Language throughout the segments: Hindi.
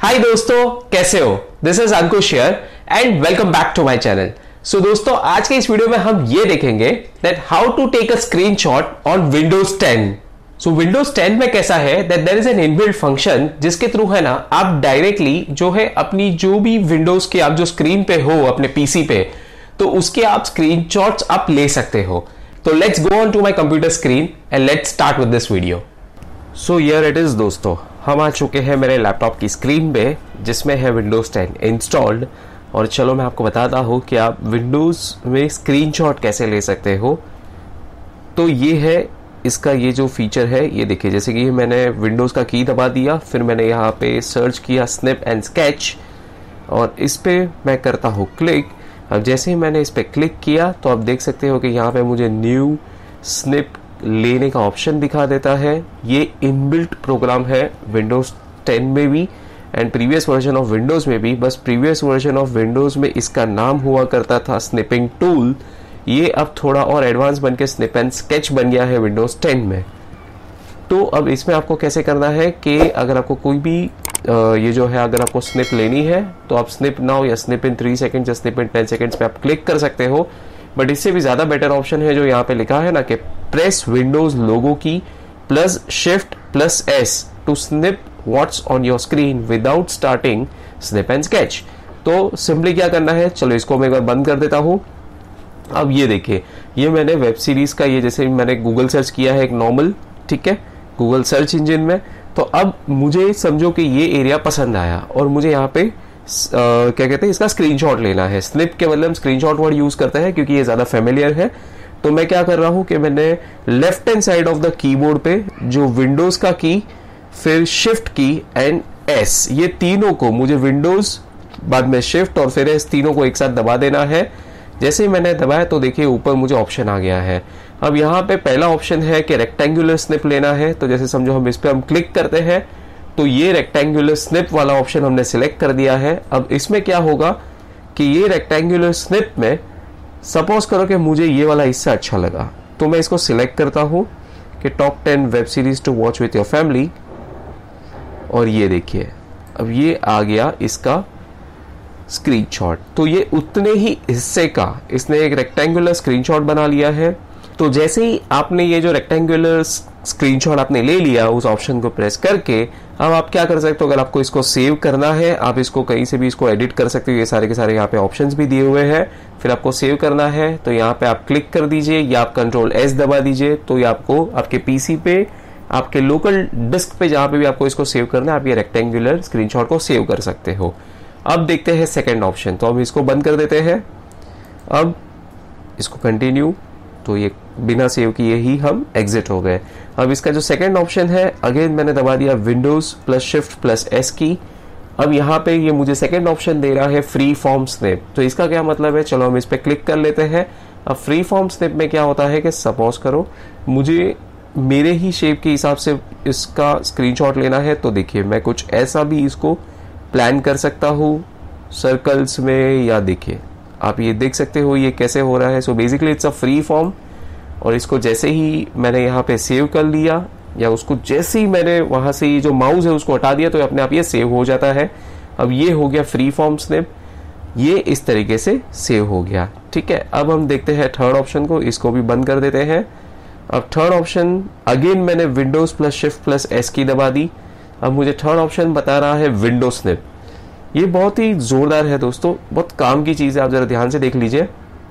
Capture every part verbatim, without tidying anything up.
हाय दोस्तों, कैसे हो? This is Ankush here and welcome back to my channel. So दोस्तों, आज के इस वीडियो में हम ये देखेंगे that how to take a screenshot on Windows ten. So Windows ten में कैसा है that there is an inbuilt function जिसके थ्रू है ना आप डायरेक्टली जो है अपनी जो भी विंडोज के आप जो स्क्रीन पे हो अपने पीसी पे, तो उसके आप स्क्रीनशॉट्स आप ले सकते हो। तो let's go on to my computer screen and let's start with this video. So here it is दोस्तों, हम आ चुके हैं मेरे लैपटॉप की स्क्रीन पे जिसमें है विंडोज टेन इंस्टॉल्ड। और चलो मैं आपको बताता हूँ कि आप विंडोज में स्क्रीनशॉट कैसे ले सकते हो। तो ये है इसका ये जो फीचर है, ये देखिए जैसे कि मैंने विंडोज का की दबा दिया, फिर मैंने यहाँ पे सर्च किया स्निप एंड स्केच और इस पे मैं करता हूँ क्लिक। अब जैसे ही मैंने इस पे क्लिक किया तो आप देख सकते हो कि यहाँ पे मुझे न्यू स्निप लेने का ऑप्शन दिखा देता है। ये इनबिल्ट प्रोग्राम है विंडोज टेन में भी and previous version of Windows में भी। बस प्रीवियस वर्जन ऑफ विंडोज में इसका नाम हुआ करता था स्निपिंग टूल, ये अब थोड़ा और एडवांस बन के स्निप एंड स्केच बन गया है विंडोज टेन में। तो अब इसमें आपको कैसे करना है कि अगर आपको कोई भी ये जो है अगर आपको स्निप लेनी है तो आप स्निप नाउ या स्निप इन थ्री सेकेंड या स्निप इन टेन सेकेंड्स पे आप क्लिक कर सकते हो। बट इससे भी ज्यादा बेटर ऑप्शन है जो यहाँ पे लिखा है ना कि press Windows logo key plus shift plus S to snip what's on your screen without starting snip and sketch. तो सिंपली क्या करना है, चलो इसको मैं एक बार बंद कर देता हूँ। अब ये देखिए, ये मैंने वेब सीरीज का ये जैसे मैंने गूगल सर्च किया है एक नॉर्मल, ठीक है, गूगल सर्च इंजन में। तो अब मुझे समझो कि ये एरिया पसंद आया और मुझे यहाँ पे Uh, क्या कहते हैं इसका स्क्रीनशॉट लेना है। स्निप के बदले हम स्क्रीनशॉट वर्ड यूज करते हैं क्योंकि ये ज्यादा फेमिलियर है। तो मैं क्या कर रहा हूं कि मैंने left hand side of the keyboard पे जो विंडोज का की, फिर शिफ्ट की एंड एस, ये तीनों को मुझे विंडोज बाद में शिफ्ट और फिर एस तीनों को एक साथ दबा देना है। जैसे ही मैंने दबाया तो देखिए ऊपर मुझे ऑप्शन आ गया है। अब यहाँ पे पहला ऑप्शन है कि रेक्टेंगुलर स्निप लेना है। तो जैसे समझो हम इस पे हम क्लिक करते हैं तो ये रेक्टेंगुलर स्निप वाला ऑप्शन हमने सिलेक्ट कर दिया है। अब इसमें क्या होगा कि ये रेक्टेंगुलर स्निप में सपोज करो कि मुझे ये वाला हिस्सा अच्छा लगा तो मैं इसको सिलेक्ट करता हूं कि top ten web series to watch with your family, और ये देखिए अब ये आ गया इसका स्क्रीनशॉट। तो ये उतने ही हिस्से का इसने एक रेक्टेंगुलर स्क्रीनशॉट बना लिया है। तो जैसे ही आपने ये जो रेक्टेंगुलर स्क्रीनशॉट आपने ले लिया उस ऑप्शन को प्रेस करके, अब आप क्या कर सकते हो, अगर आपको इसको सेव करना है आप इसको कहीं से भी इसको एडिट कर सकते हो। ये सारे के सारे यहाँ पे ऑप्शंस भी दिए हुए हैं। फिर आपको सेव करना है तो यहाँ पे आप क्लिक कर दीजिए या आप कंट्रोल एस दबा दीजिए, तो ये आपको आपके पीसी पे आपके लोकल डिस्क पे जहाँ पे भी आपको इसको सेव करना है आप ये रेक्टेंगुलर स्क्रीनशॉट को सेव कर सकते हो। अब देखते हैं सेकेंड ऑप्शन, तो हम इसको बंद कर देते हैं। अब इसको कंटिन्यू, तो ये बिना सेव किए ही हम एग्जिट हो गए। अब इसका जो सेकंड ऑप्शन है अगेन मैंने दबा दिया Windows plus shift plus S key. अब यहाँ पे ये मुझे सेकंड ऑप्शन दे रहा है फ्री फॉर्म स्निप। तो इसका क्या मतलब है, चलो हम इस पे क्लिक कर लेते हैं। अब फ्री फॉर्म स्निप में क्या होता है कि सपोज करो मुझे मेरे ही शेप के हिसाब से इसका स्क्रीनशॉट लेना है, तो देखिए मैं कुछ ऐसा भी इसको प्लान कर सकता हूँ सर्कल्स में, या देखिए आप ये देख सकते हो ये कैसे हो रहा है। So basically it's a free form, और इसको जैसे ही मैंने यहाँ पे सेव कर लिया या उसको जैसे ही मैंने वहां से ये जो माउस है उसको हटा दिया तो अपने आप ये सेव हो जाता है। अब ये हो गया फ्री फॉर्म स्निप, ये इस तरीके से सेव हो गया, ठीक है। अब हम देखते हैं थर्ड ऑप्शन को, इसको भी बंद कर देते हैं। अब थर्ड ऑप्शन अगेन मैंने Windows plus shift plus S key दबा दी। अब मुझे थर्ड ऑप्शन बता रहा है विंडो स्निप। ये बहुत ही जोरदार है दोस्तों, बहुत काम की चीज है, आप जरा ध्यान से देख लीजिए।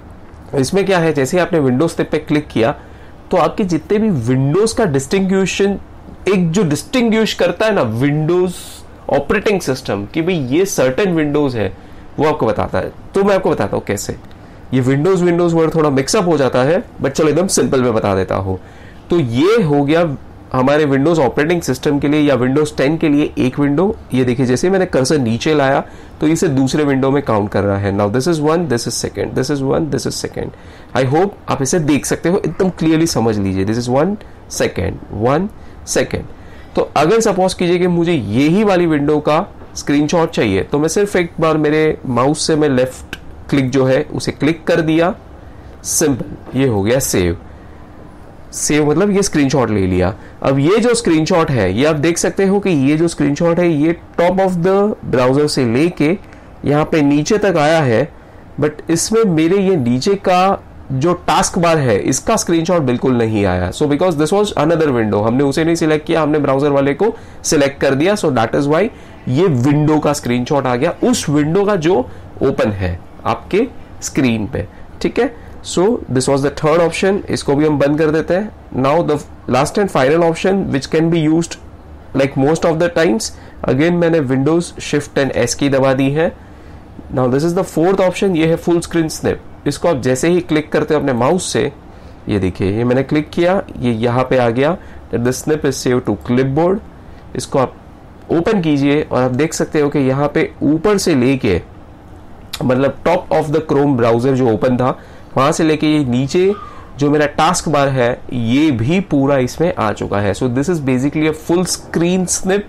इसमें क्या है, जैसे आपने विंडोज स्निप पे क्लिक किया तो आपके जितने भी विंडोज का डिस्टिंग्विशन, एक जो डिस्टिंग्विश करता है ना विंडोज ऑपरेटिंग सिस्टम कि भाई ये सर्टेन विंडोज है, वो आपको बताता है। तो मैं आपको बताता हूँ कैसे। ये विंडोज विंडोज वर्ड थोड़ा मिक्सअप हो जाता है, बट चलो एकदम सिंपल में बता देता हूँ। तो ये हो गया हमारे विंडोज ऑपरेटिंग सिस्टम के लिए या विंडोज टेन के लिए एक विंडो। ये देखिए जैसे मैंने कर्सर नीचे लाया तो इसे दूसरे विंडो में काउंट कर रहा है। Now this is one, this is second, this is one, this is second. I hope आप इसे देख सकते हो, एकदम क्लियरली समझ लीजिए। This is one second, one second. तो अगर सपोज कीजिए कि मुझे यही वाली विंडो का स्क्रीनशॉट चाहिए तो मैं सिर्फ एक बार मेरे माउस से मैं लेफ्ट क्लिक जो है उसे क्लिक कर दिया, सिंपल, ये हो गया सेव। सेव मतलब ये स्क्रीनशॉट ले लिया। अब ये जो स्क्रीनशॉट है ये आप देख सकते हो कि ये जो स्क्रीनशॉट है ये टॉप ऑफ द ब्राउजर से लेके यहाँ पे नीचे तक आया है, बट इसमें मेरे ये नीचे का जो टास्क बार है इसका स्क्रीनशॉट बिल्कुल नहीं आया। So because this was another window, हमने उसे नहीं सिलेक्ट किया, हमने ब्राउजर वाले को सिलेक्ट कर दिया। सो दैट इज व्हाई ये विंडो का स्क्रीनशॉट आ गया, उस विंडो का जो ओपन है आपके स्क्रीन पे। ठीक है, so this was the third option, इसको भी हम बंद कर देते हैं। Now the last and final option which can be used like most of the times, again मैंने Windows shift and S key दबा दी है। Now this is the fourth option, ये है फुल स्क्रीन स्नैप। इसको आप जैसे ही क्लिक करते हो अपने माउस से, ये देखिए ये मैंने क्लिक किया, ये यहाँ पे आ गया the snap is save to clipboard. इसको आप ओपन कीजिए और आप देख सकते हो कि यहाँ पे ऊपर से लेके मतलब top of the Chrome browser जो ओपन था वहां से लेके ये नीचे जो मेरा टास्क बार है ये भी पूरा इसमें आ चुका है। So this is basically a full screen snip.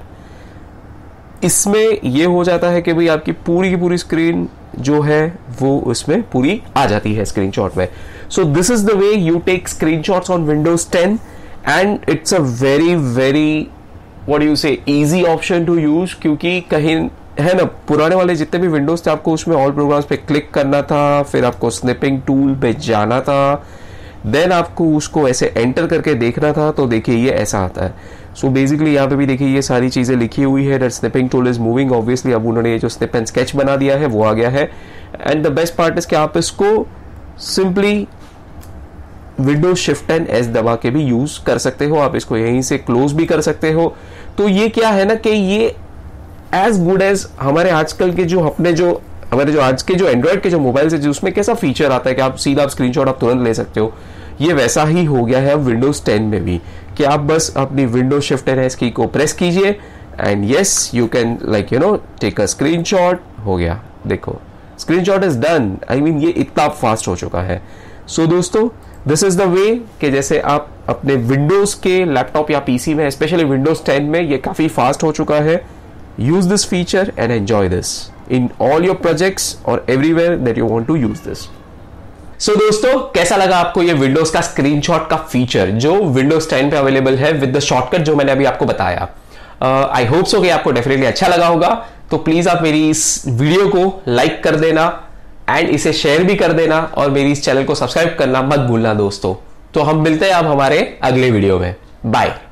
इसमें ये हो जाता है कि भाई आपकी पूरी की पूरी स्क्रीन जो है वो उसमें पूरी आ जाती है स्क्रीनशॉट में। So this is the way you take screenshots on Windows ten and it's a very very what you say easy option to use, क्योंकि कहीं है ना पुराने वाले जितने भी विंडोज थे आपको उसमें ऑल प्रोग्राम्स पे क्लिक करना था, फिर आपको स्निपिंग टूल पे जाना था, देन आपको उसको ऐसे एंटर करके देखना था। तो देखिए ये ऐसा आता है। सो बेसिकली यहाँ पे भी देखिए ये सारी चीजें लिखी हुई है, that snipping tool is moving. Obviously अब उन्होंने ये जो स्निप एंड स्केच बना दिया है वो आ गया है। And the best part is कि आप इसको simply Windows shift and S दबा के भी यूज कर सकते हो, आप इसको यहीं से क्लोज भी कर सकते हो। तो ये क्या है ना कि ये एज गुड एज हमारे आजकल के जो अपने जो हमारे जो आज के जो एंड्रॉइड के जो मोबाइल है उसमें कैसा फीचर आता है कि आप सीधा आप स्क्रीनशॉट आप तुरंत ले सकते हो, ये वैसा ही हो गया है अब विंडोज टेन में भी कि आप बस अपनी विंडोज शिफ्ट एंड एस की को प्रेस कीजिए and yes you can like you know take a screenshot. हो गया, देखो screenshot is done. I mean ये इतना फास्ट हो चुका है। सो so, दोस्तों दिस इज द वे कि जैसे आप अपने विंडोज के लैपटॉप या पीसी में स्पेशली विंडोज टेन में ये काफी फास्ट हो चुका है। Use this feature and enjoy this in all your projects और everywhere that you want to use this. So दोस्तों कैसा लगा आपको ये विंडोज का स्क्रीनशॉट का फीचर जो विंडोज टेन पे अवेलेबल है विद द शॉर्टकट जो मैंने अभी आपको बताया। आई होप सो कि आपको डेफिनेटली अच्छा लगा होगा। तो प्लीज आप मेरी इस वीडियो को लाइक कर देना एंड इसे शेयर भी कर देना और मेरी इस चैनल को सब्सक्राइब करना मत भूलना दोस्तों। तो हम मिलते हैं अब हमारे अगले वीडियो में। बाय।